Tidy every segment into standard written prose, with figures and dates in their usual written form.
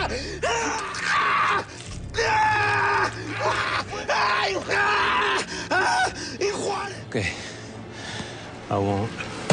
Okay, I won't.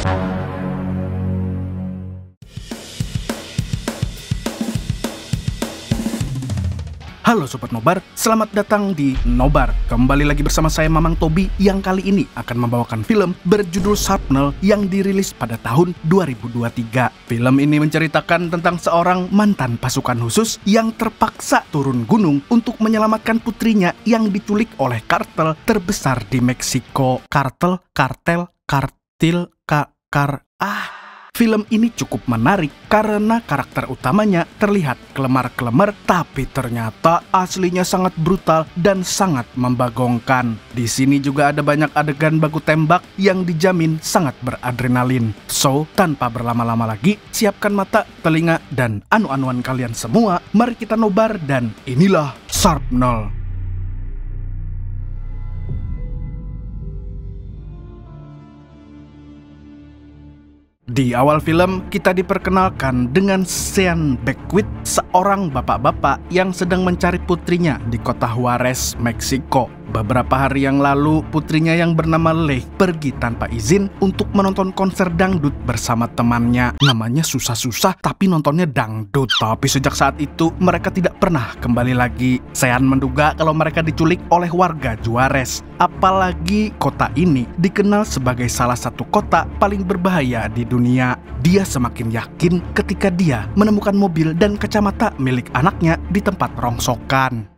Halo Sobat Nobar, selamat datang di Nobar. Kembali lagi bersama saya Mamang Tobi yang kali ini akan membawakan film berjudul Sharpnel yang dirilis pada tahun 2023. Film ini menceritakan tentang seorang mantan pasukan khusus yang terpaksa turun gunung untuk menyelamatkan putrinya yang diculik oleh kartel terbesar di Meksiko. Film ini cukup menarik karena karakter utamanya terlihat kelemar-kelemar, tapi ternyata aslinya sangat brutal dan sangat membagongkan. Di sini juga ada banyak adegan baku tembak yang dijamin sangat beradrenalin. So, tanpa berlama-lama lagi, siapkan mata, telinga, dan anu-anuan kalian semua. Mari kita nobar dan inilah Sharpnel. Di awal film, kita diperkenalkan dengan Sean Beckwith, seorang bapak-bapak yang sedang mencari putrinya di kota Juarez, Meksiko. Beberapa hari yang lalu, putrinya yang bernama Leigh pergi tanpa izin untuk menonton konser dangdut bersama temannya. Namanya susah-susah, tapi nontonnya dangdut. Tapi sejak saat itu, mereka tidak pernah kembali lagi. Sean menduga kalau mereka diculik oleh warga Juarez. Apalagi kota ini dikenal sebagai salah satu kota paling berbahaya di dunia. Dia semakin yakin ketika dia menemukan mobil dan kacamata milik anaknya di tempat rongsokan.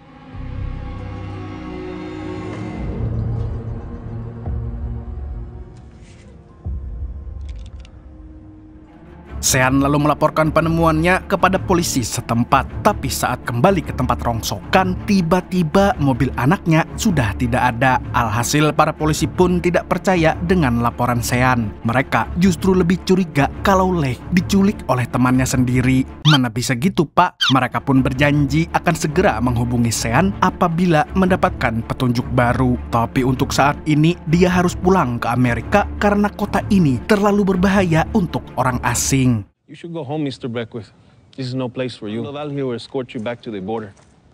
Sean lalu melaporkan penemuannya kepada polisi setempat. Tapi saat kembali ke tempat rongsokan, tiba-tiba mobil anaknya sudah tidak ada. Alhasil para polisi pun tidak percaya dengan laporan Sean. Mereka justru lebih curiga kalau Leigh diculik oleh temannya sendiri. Mana bisa gitu, Pak? Mereka pun berjanji akan segera menghubungi Sean apabila mendapatkan petunjuk baru. Tapi untuk saat ini dia harus pulang ke Amerika karena kota ini terlalu berbahaya untuk orang asing. You should go home, Mr. Beckwith. This is no place for you. Val here will escort you back to the border.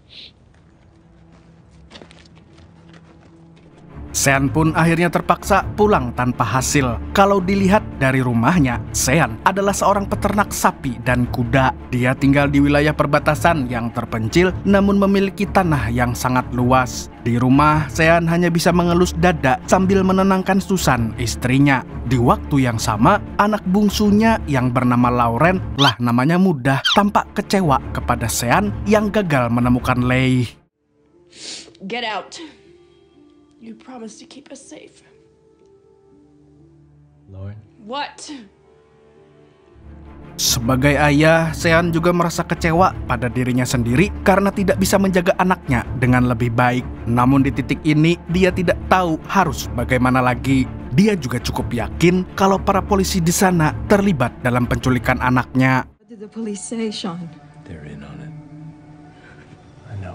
Sean pun akhirnya terpaksa pulang tanpa hasil. Kalau dilihat dari rumahnya, Sean adalah seorang peternak sapi dan kuda. Dia tinggal di wilayah perbatasan yang terpencil namun memiliki tanah yang sangat luas. Di rumah, Sean hanya bisa mengelus dada sambil menenangkan Susan, istrinya. Di waktu yang sama, anak bungsunya yang bernama Lauren, lah namanya mudah, tampak kecewa kepada Sean yang gagal menemukan Leigh. Get out. You promised to keep us safe. Lauren? What? Sebagai ayah, Sean juga merasa kecewa pada dirinya sendiri karena tidak bisa menjaga anaknya dengan lebih baik. Namun di titik ini, dia tidak tahu harus bagaimana lagi. Dia juga cukup yakin kalau para polisi di sana terlibat dalam penculikan anaknya. What did the police say, Sean? They're in on it. I know.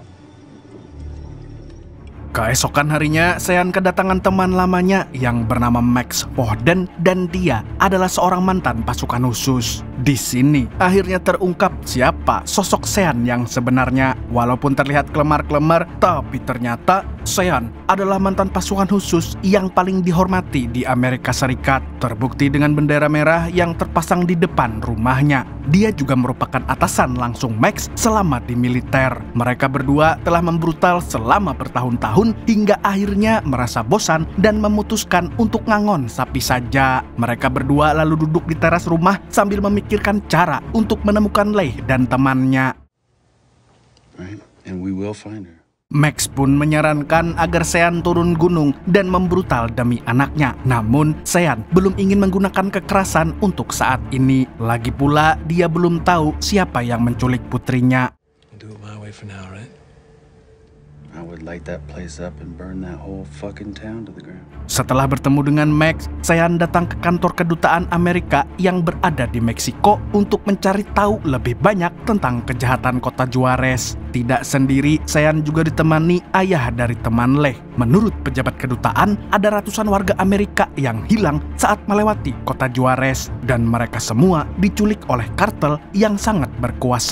Keesokan harinya, Sean kedatangan teman lamanya yang bernama Max Pohden dan dia adalah seorang mantan pasukan khusus. Di sini, akhirnya terungkap siapa sosok Sean yang sebenarnya. Walaupun terlihat kelemar-kelemar, tapi ternyata Sean adalah mantan pasukan khusus yang paling dihormati di Amerika Serikat. Terbukti dengan bendera merah yang terpasang di depan rumahnya. Dia juga merupakan atasan langsung Max selama di militer. Mereka berdua telah membrutal selama bertahun-tahun hingga akhirnya merasa bosan dan memutuskan untuk ngangon sapi saja. Mereka berdua lalu duduk di teras rumah sambil memikirkan cara untuk menemukan Leigh dan temannya. Right, and we will find her. Max pun menyarankan agar Sean turun gunung dan membrutal demi anaknya. Namun, Sean belum ingin menggunakan kekerasan untuk saat ini. Lagi pula, dia belum tahu siapa yang menculik putrinya. Do it my way for now, right? I would light that place up and burn that whole fucking town to the ground. Setelah bertemu dengan Max, Sean datang ke kantor kedutaan Amerika yang berada di Meksiko untuk mencari tahu lebih banyak tentang kejahatan kota Juarez. Tidak sendiri, Sean juga ditemani ayah dari teman Leigh. Menurut pejabat kedutaan, ada ratusan warga Amerika yang hilang saat melewati kota Juarez dan mereka semua diculik oleh kartel yang sangat berkuasa.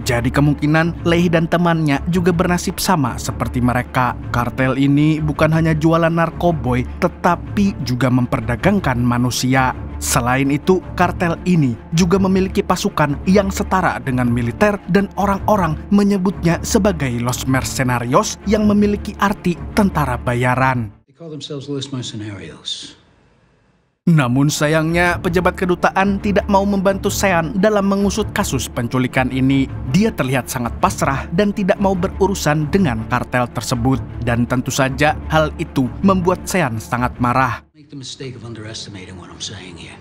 Jadi kemungkinan Lei dan temannya juga bernasib sama seperti mereka. Kartel ini bukan hanya jualan narkoboy, tetapi juga memperdagangkan manusia. Selain itu, kartel ini juga memiliki pasukan yang setara dengan militer dan orang-orang menyebutnya sebagai Los Mercenarios yang memiliki arti tentara bayaran. They call themselves Los Mercenarios. Namun sayangnya pejabat kedutaan tidak mau membantu Sean dalam mengusut kasus penculikan ini. Dia terlihat sangat pasrah dan tidak mau berurusan dengan kartel tersebut. Dan tentu saja hal itu membuat Sean sangat marah. Make the mistake of underestimating what I'm saying here.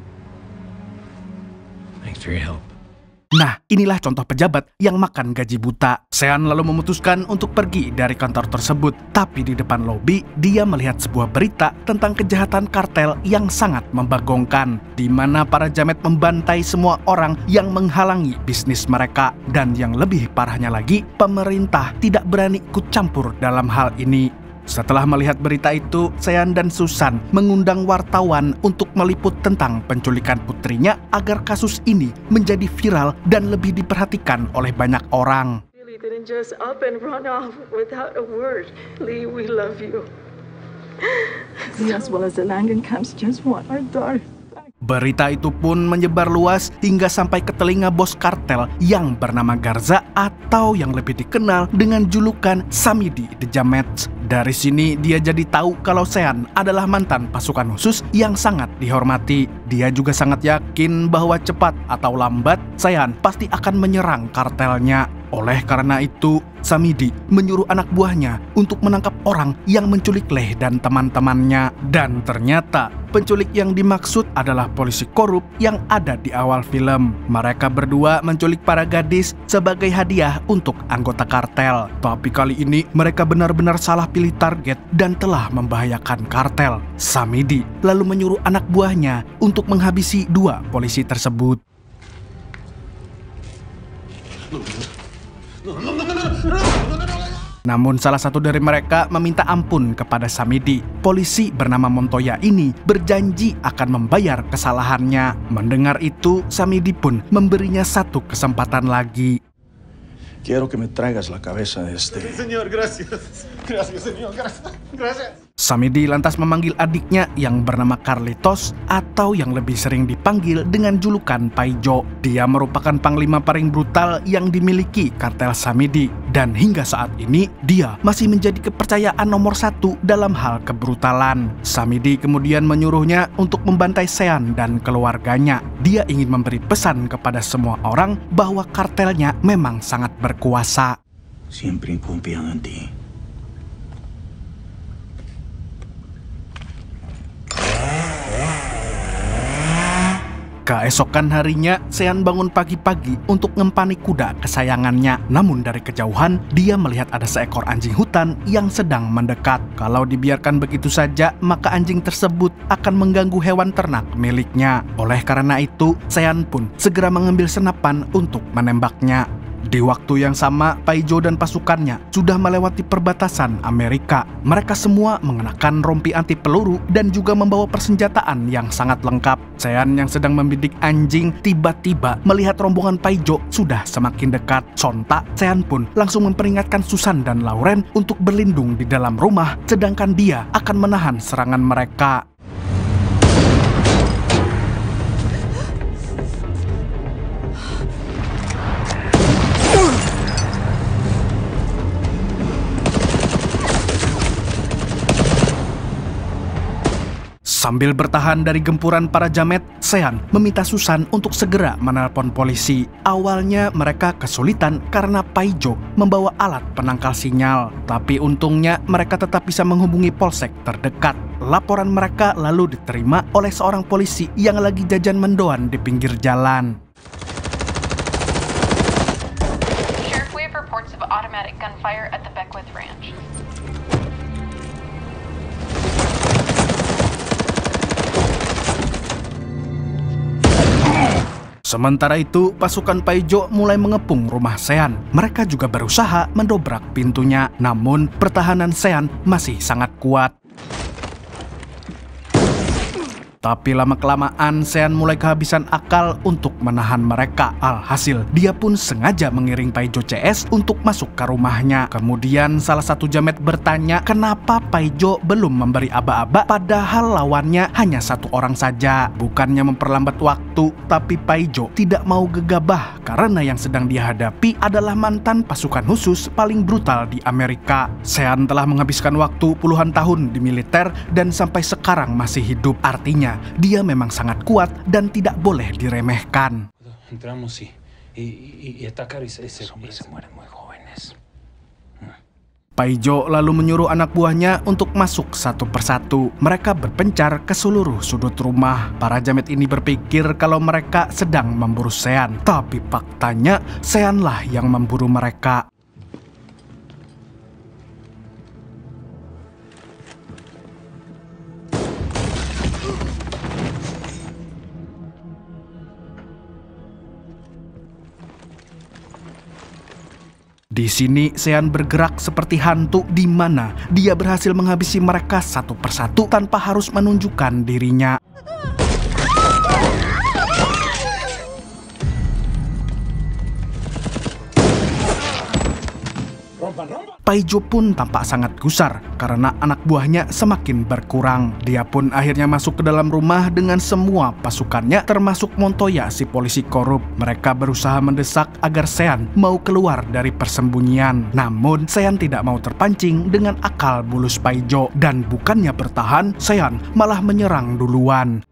Thanks for your help. Nah, inilah contoh pejabat yang makan gaji buta. Sean lalu memutuskan untuk pergi dari kantor tersebut. Tapi di depan lobi, dia melihat sebuah berita tentang kejahatan kartel yang sangat membagongkan. Di mana para jamet membantai semua orang yang menghalangi bisnis mereka. Dan yang lebih parahnya lagi, pemerintah tidak berani ikut campur dalam hal ini. Setelah melihat berita itu, Sean dan Susan mengundang wartawan untuk meliput tentang penculikan putrinya agar kasus ini menjadi viral dan lebih diperhatikan oleh banyak orang. Really didn't just up and run off without a word. Lee, we love you. We as well as the Langenkamps just want our daughter. Berita itu pun menyebar luas hingga sampai ke telinga bos kartel yang bernama Garza atau yang lebih dikenal dengan julukan Samidi the Jamets. Dari sini dia jadi tahu kalau Sean adalah mantan pasukan khusus yang sangat dihormati. Dia juga sangat yakin bahwa cepat atau lambat Sean pasti akan menyerang kartelnya. Oleh karena itu, Samidi menyuruh anak buahnya untuk menangkap orang yang menculik Lei dan teman-temannya. Dan ternyata penculik yang dimaksud adalah polisi korup yang ada di awal film. Mereka berdua menculik para gadis sebagai hadiah untuk anggota kartel. Tapi kali ini mereka benar-benar salah pilih target dan telah membahayakan kartel. Samidi lalu menyuruh anak buahnya untuk menghabisi dua polisi tersebut. Namun salah satu dari mereka meminta ampun kepada Samidi. Polisi bernama Montoya ini berjanji akan membayar kesalahannya. Mendengar itu, Samidi pun memberinya satu kesempatan lagi. Quiero que me traigas la cabeza de este. Señor, gracias. Gracias, señor. Gracias. Samidi lantas memanggil adiknya yang bernama Carlitos atau yang lebih sering dipanggil dengan julukan Paijo. Dia merupakan panglima paling brutal yang dimiliki kartel Samidi. Dan hingga saat ini, dia masih menjadi kepercayaan nomor satu dalam hal kebrutalan. Samidi kemudian menyuruhnya untuk membantai Sean dan keluarganya. Dia ingin memberi pesan kepada semua orang bahwa kartelnya memang sangat berkuasa. Siempre confían en ti. Keesokan harinya, Sean bangun pagi-pagi untuk ngempani kuda kesayangannya. Namun dari kejauhan, dia melihat ada seekor anjing hutan yang sedang mendekat. Kalau dibiarkan begitu saja, maka anjing tersebut akan mengganggu hewan ternak miliknya. Oleh karena itu, Sean pun segera mengambil senapan untuk menembaknya. Di waktu yang sama, Paijo dan pasukannya sudah melewati perbatasan Amerika. Mereka semua mengenakan rompi anti peluru dan juga membawa persenjataan yang sangat lengkap. Sean yang sedang membidik anjing tiba-tiba melihat rombongan Paijo sudah semakin dekat. Sontak, Sean pun langsung memperingatkan Susan dan Lauren untuk berlindung di dalam rumah, sedangkan dia akan menahan serangan mereka. Sambil bertahan dari gempuran para jamet, Sean meminta Susan untuk segera menelpon polisi. Awalnya mereka kesulitan karena Paijo membawa alat penangkal sinyal. Tapi untungnya mereka tetap bisa menghubungi polsek terdekat. Laporan mereka lalu diterima oleh seorang polisi yang lagi jajan mendoan di pinggir jalan. Sheriff, we have reports of automatic gunfire at the Beckwith Ranch. Sementara itu, pasukan Paijo mulai mengepung rumah Sean. Mereka juga berusaha mendobrak pintunya, namun pertahanan Sean masih sangat kuat. Tapi lama-kelamaan Sean mulai kehabisan akal untuk menahan mereka. Alhasil, dia pun sengaja mengiring Paijo CS untuk masuk ke rumahnya. Kemudian salah satu jamet bertanya kenapa Paijo belum memberi aba-aba padahal lawannya hanya satu orang saja. Bukannya memperlambat waktu, tapi Paijo tidak mau gegabah karena yang sedang dia hadapi adalah mantan pasukan khusus paling brutal di Amerika. Sean telah menghabiskan waktu puluhan tahun di militer dan sampai sekarang masih hidup. Artinya, dia memang sangat kuat dan tidak boleh diremehkan. Entramos y atacar y ese hombre se mueren muy jóvenes. Paijo lalu menyuruh anak buahnya untuk masuk satu persatu. Mereka berpencar ke seluruh sudut rumah. Para jamet ini berpikir kalau mereka sedang memburu Sean, tapi faktanya Seanlah yang memburu mereka. Di sini Sean bergerak seperti hantu di mana dia berhasil menghabisi mereka satu persatu tanpa harus menunjukkan dirinya. Paijo pun tampak sangat gusar karena anak buahnya semakin berkurang. Dia pun akhirnya masuk ke dalam rumah dengan semua pasukannya termasuk Montoya si polisi korup. Mereka berusaha mendesak agar Sean mau keluar dari persembunyian. Namun Sean tidak mau terpancing dengan akal bulus Paijo dan bukannya bertahan, Sean malah menyerang duluan.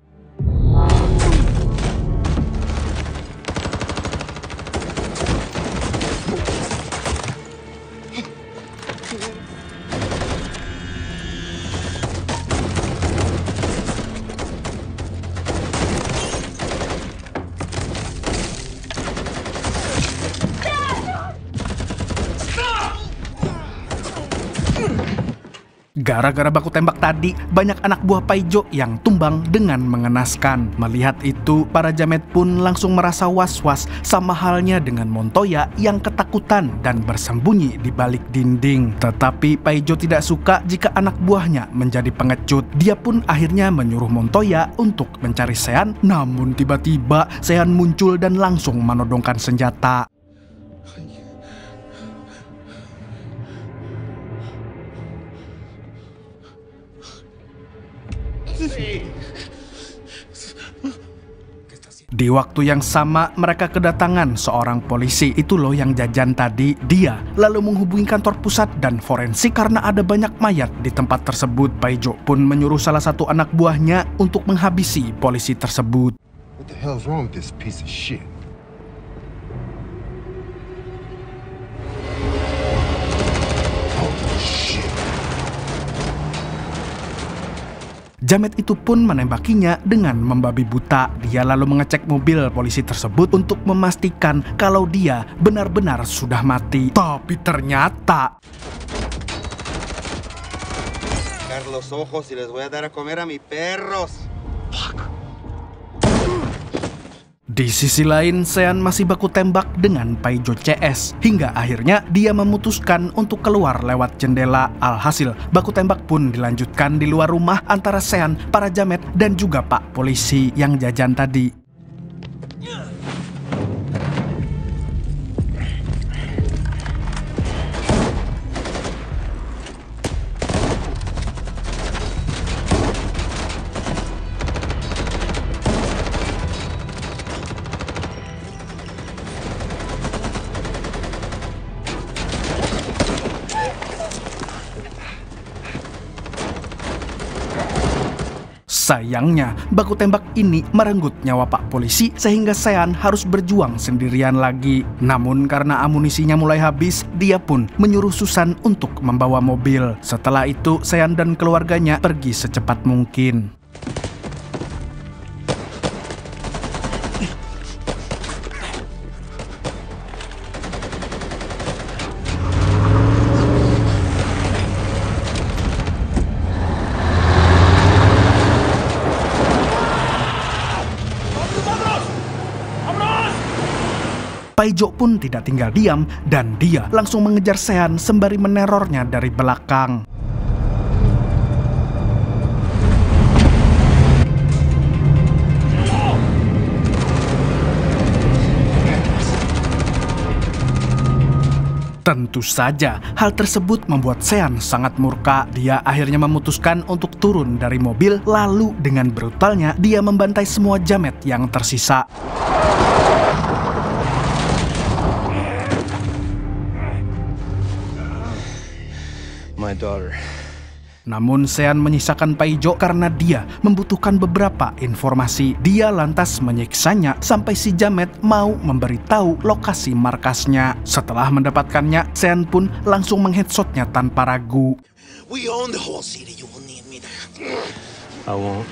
Gara-gara baku tembak tadi, banyak anak buah Paijo yang tumbang dengan mengenaskan. Melihat itu, para jamet pun langsung merasa was-was, sama halnya dengan Montoya yang ketakutan dan bersembunyi di balik dinding. Tetapi Paijo tidak suka jika anak buahnya menjadi pengecut. Dia pun akhirnya menyuruh Montoya untuk mencari Sean, namun tiba-tiba Sean muncul dan langsung menodongkan senjata. Di waktu yang sama, mereka kedatangan seorang polisi. Itu loh yang jajan tadi. Dia lalu menghubungi kantor pusat dan forensik karena ada banyak mayat di tempat tersebut. Paijo pun menyuruh salah satu anak buahnya untuk menghabisi polisi tersebut. What the hell's wrong with this piece of shit? Jamet itu pun menembakinya dengan membabi buta. Dia lalu mengecek mobil polisi tersebut untuk memastikan kalau dia benar-benar sudah mati. Tapi ternyata los ojos y les voy a dar a comer a mis perros. Di sisi lain, Sean masih baku tembak dengan Paijo CS. Hingga akhirnya dia memutuskan untuk keluar lewat jendela. Alhasil, baku tembak pun dilanjutkan di luar rumah antara Sean, para jamet, dan juga Pak Polisi yang jajan tadi. Sayangnya, baku tembak ini merenggut nyawa Pak Polisi sehingga Sean harus berjuang sendirian lagi. Namun karena amunisinya mulai habis, dia pun menyuruh Susan untuk membawa mobil. Setelah itu, Sean dan keluarganya pergi secepat mungkin. Paijo pun tidak tinggal diam dan dia langsung mengejar Sean sembari menerornya dari belakang. Tentu saja, hal tersebut membuat Sean sangat murka. Dia akhirnya memutuskan untuk turun dari mobil, lalu dengan brutalnya dia membantai semua jamet yang tersisa. My daughter. Namun Sean menyisakan Paijo karena dia membutuhkan beberapa informasi. Dia lantas menyiksanya sampai si jamet mau memberitahu lokasi markasnya. Setelah mendapatkannya, Sean pun langsung mengheadshotnya tanpa ragu. We own the whole city. You will need me there. I won't.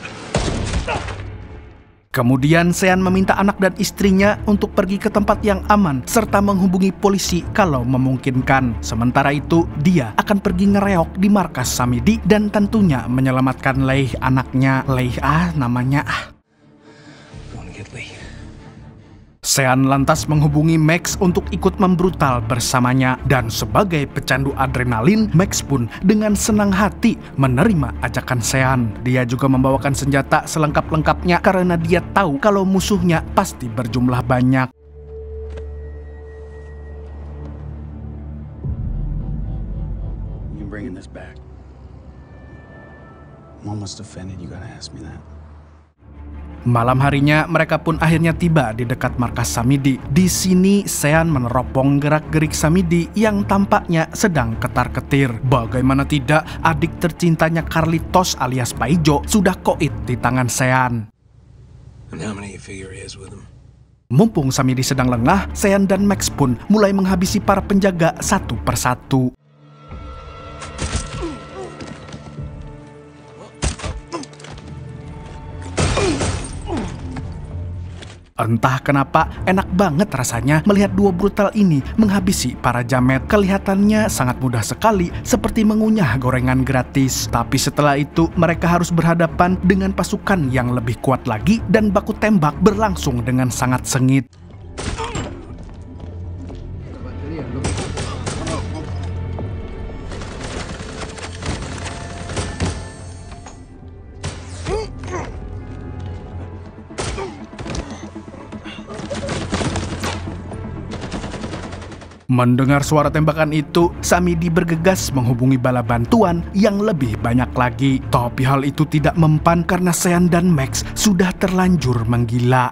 Kemudian Sean meminta anak dan istrinya untuk pergi ke tempat yang aman serta menghubungi polisi kalau memungkinkan. Sementara itu, dia akan pergi ngereok di markas Samidi dan tentunya menyelamatkan Leigh, anaknya. Leigh namanya. Sean lantas menghubungi Max untuk ikut membrutal bersamanya. Dan sebagai pecandu adrenalin, Max pun dengan senang hati menerima ajakan Sean. Dia juga membawakan senjata selengkap-lengkapnya karena dia tahu kalau musuhnya pasti berjumlah banyak. You bringing this back? I'm almost offended you gotta ask me that. Malam harinya, mereka pun akhirnya tiba di dekat markas Samidi. Di sini, Sean meneropong gerak-gerik Samidi yang tampaknya sedang ketar-ketir. Bagaimana tidak, adik tercintanya Carlitos alias Paijo sudah koit di tangan Sean. Mumpung Samidi sedang lengah, Sean dan Max pun mulai menghabisi para penjaga satu persatu. Entah kenapa enak banget rasanya melihat dua brutal ini menghabisi para jamet. Kelihatannya sangat mudah sekali, seperti mengunyah gorengan gratis. Tapi setelah itu mereka harus berhadapan dengan pasukan yang lebih kuat lagi dan baku tembak berlangsung dengan sangat sengit. Mendengar suara tembakan itu, Samidi bergegas menghubungi bala bantuan yang lebih banyak lagi. Tapi hal itu tidak mempan karena Sean dan Max sudah terlanjur menggila.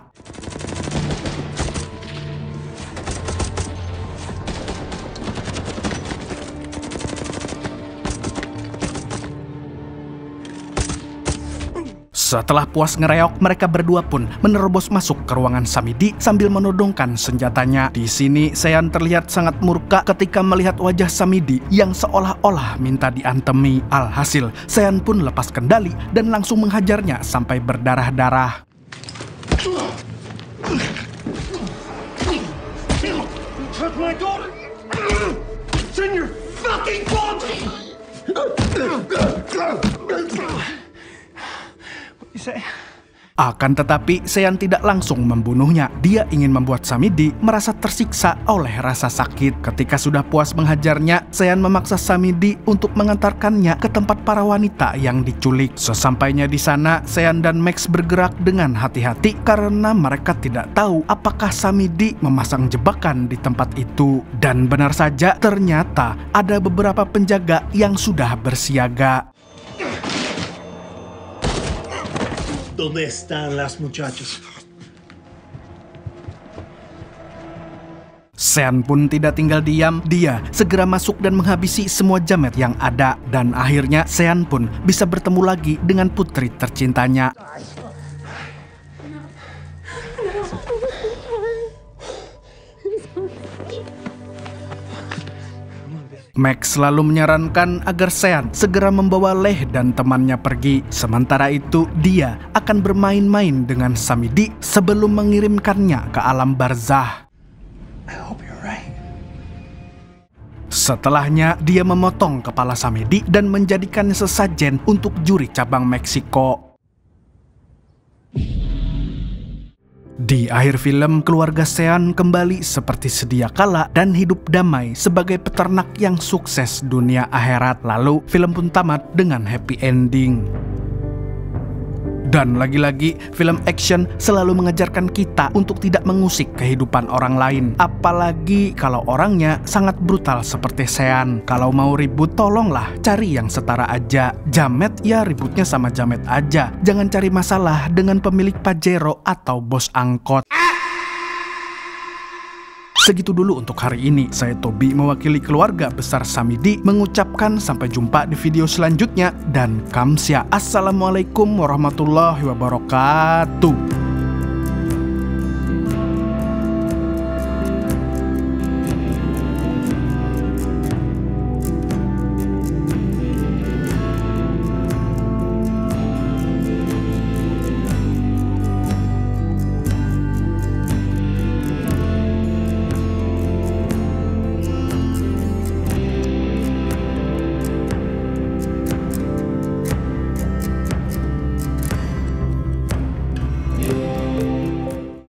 Setelah puas ngereok, mereka berdua pun menerobos masuk ke ruangan Samidi sambil menodongkan senjatanya. Di sini, Sean terlihat sangat murka ketika melihat wajah Samidi yang seolah-olah minta diantemi. Alhasil, Sean pun lepas kendali dan langsung menghajarnya sampai berdarah-darah. Akan tetapi, Sean tidak langsung membunuhnya. Dia ingin membuat Samidi merasa tersiksa oleh rasa sakit. Ketika sudah puas menghajarnya, Sean memaksa Samidi untuk mengantarkannya ke tempat para wanita yang diculik. Sesampainya di sana, Sean dan Max bergerak dengan hati-hati karena mereka tidak tahu apakah Samidi memasang jebakan di tempat itu. Dan benar saja, ternyata ada beberapa penjaga yang sudah bersiaga. ¿Dónde están las muchachas? Sean pun tidak tinggal diam, dia segera masuk dan menghabisi semua jamet yang ada. Dan akhirnya Sean pun bisa bertemu lagi dengan putri tercintanya. Max selalu menyarankan agar Sean segera membawa Leigh dan temannya pergi. Sementara itu, dia akan bermain-main dengan Samidi sebelum mengirimkannya ke alam barzah. Setelahnya, dia memotong kepala Samidi dan menjadikannya sesajen untuk juri cabang Meksiko. Di akhir film, keluarga Sean kembali seperti sedia kala dan hidup damai sebagai peternak yang sukses dunia akhirat. Lalu, film pun tamat dengan happy ending. Dan lagi-lagi, film action selalu mengajarkan kita untuk tidak mengusik kehidupan orang lain. Apalagi kalau orangnya sangat brutal seperti Sean. Kalau mau ribut, tolonglah cari yang setara aja. Jamet ya ributnya sama Jamet aja. Jangan cari masalah dengan pemilik Pajero atau bos angkot. Segitu dulu untuk hari ini. Saya Tobi mewakili keluarga besar Samidi mengucapkan sampai jumpa di video selanjutnya dan kamsia. Assalamualaikum warahmatullahi wabarakatuh.